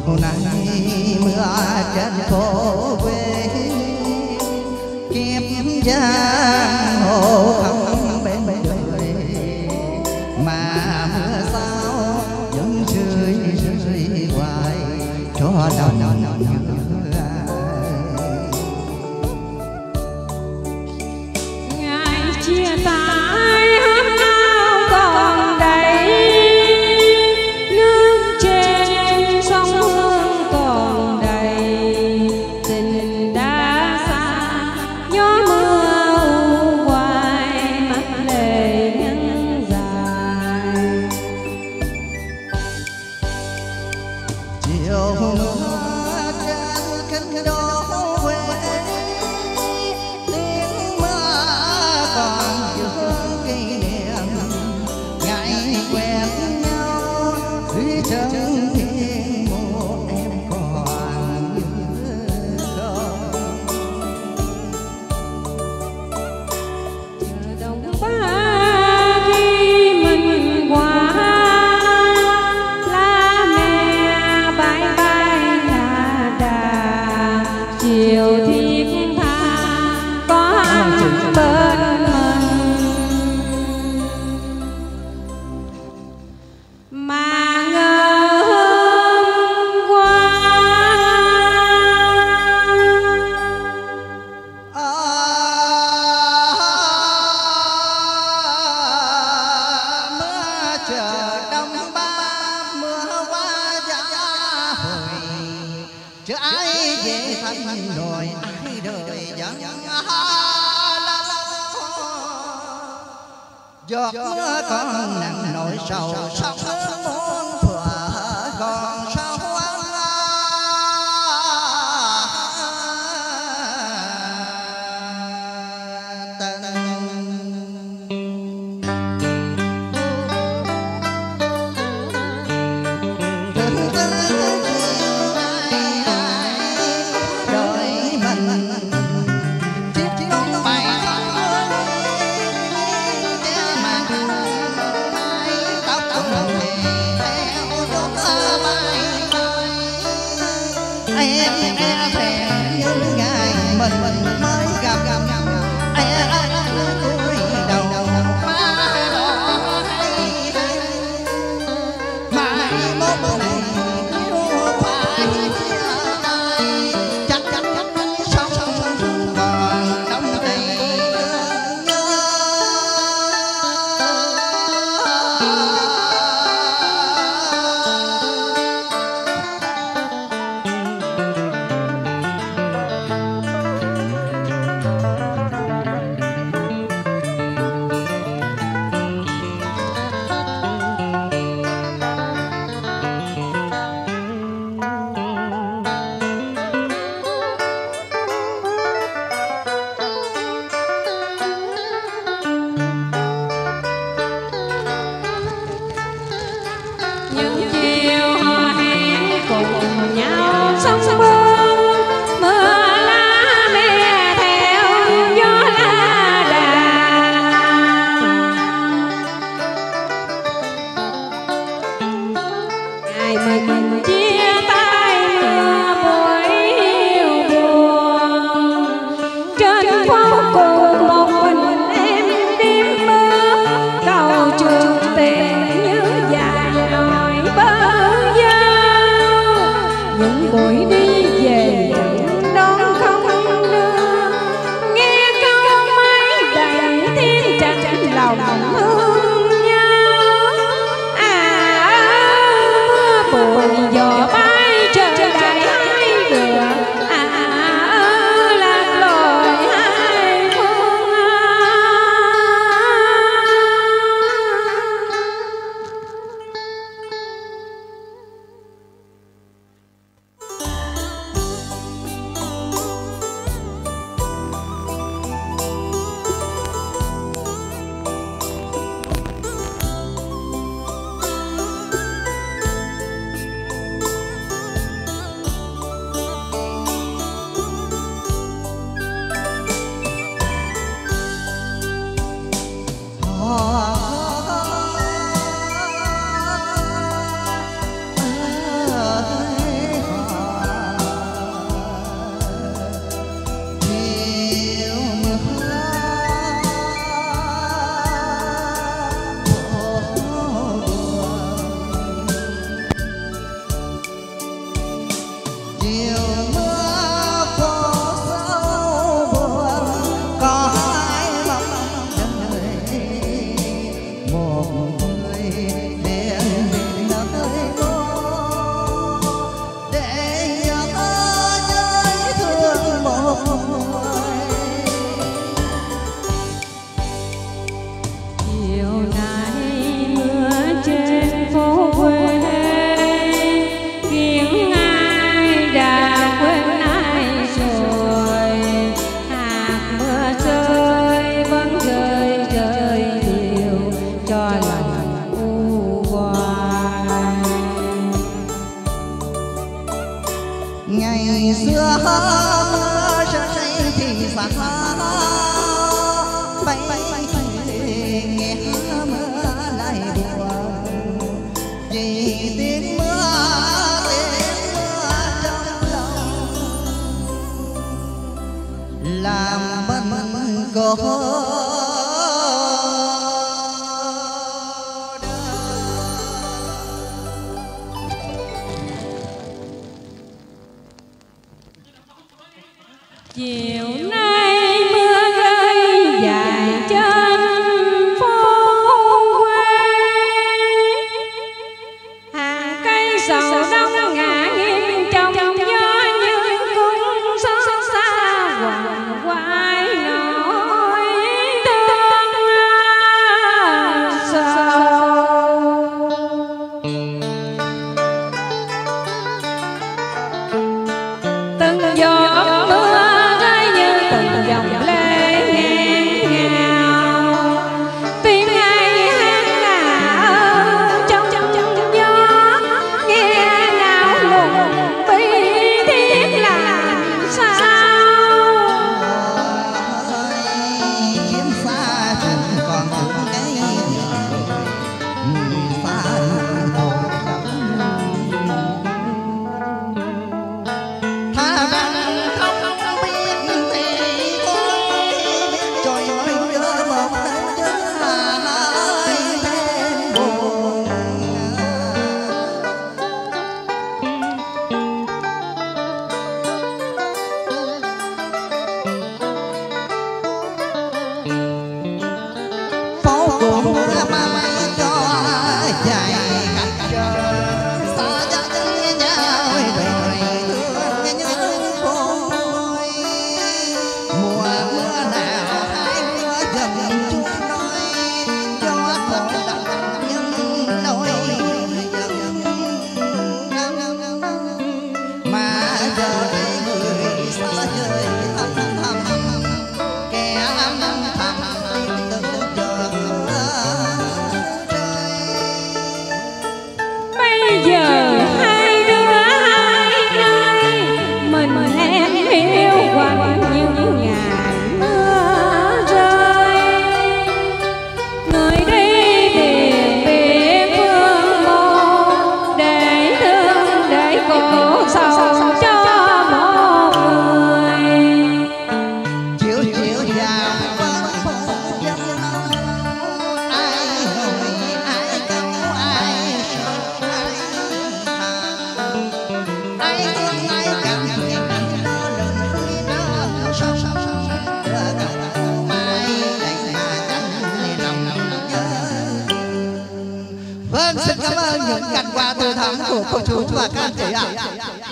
nay mưa trên phố quê kiếp giang hồ không bên đời mà mưa sao vẫn rơi hoài cho đồng ngày chia tay còn đầy nước trên sông Hương còn đầy tình đã xa gió mưa u hoài mắt lệ ngân dài chiều mưa trên cánh đô quê tiếng mưa còn vương kỷ niệm ngày quen nhau dưới chân thiên mùa em còn như không chờ đông ba khi mình qua lá me bãi bãi là đà chiều thiết tha có anh bên mình mà ngờ hôm qua mưa chờ đông ba mưa qua giá hồi chứ ai về thành rồi ai đời vẫn giọt mưa còn nặng nỗi sầu sông muôn thuở còn sao em thèm như ngày mình mới gặp em cúi đầu má đỏ hay mai mốt này yêu phải chia tay chắc sống còn đông đầy nhớ những chiều hò hẹn cùng nhau sông Hương mưa lá me theo gió lá đà ngày mình chia tay mưa buổi yêu buồn trên phố cùng một mình em đêm mưa cầu trường tình như dài nổi bờ giao những buổi đi về chẳng đón không đưa nghe câu máy đầy tiếng chạnh lòng thương nhau bụi gió bay trời đầy hai đường lạc lối hai phương xưa mưa rơi thì xa bay nghe mưa lại buồn vì tiếng mưa trong lòng làm bần cô chiều nay mưa rơi dài trên phố quê, hàng cây sầu đông ngả nghiêng trong gió như cung xót xa quằn quại nỗi thương sầu. Từng giọt mưa Vâng, xin cảm ơn những cảnh quà từ thắm của cô chú và các anh chị ạ.